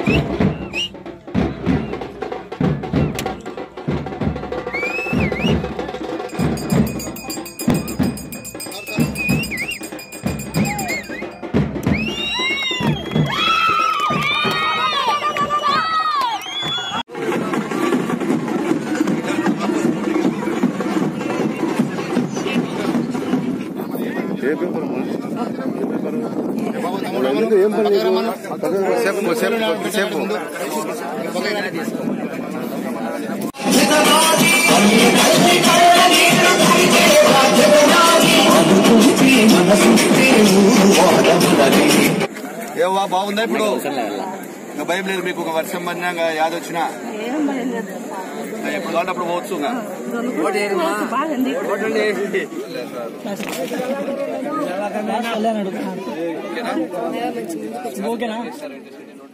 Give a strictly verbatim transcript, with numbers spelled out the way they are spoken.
ఏవా బాగుందా ఇప్పుడు ఇంకా భయం లేదు మీకు ఒక వర్షం పడినా యాద వచ్చినా ఎప్పుడు కావాలంటే అప్పుడు పోవచ్చు. ఓకేనా?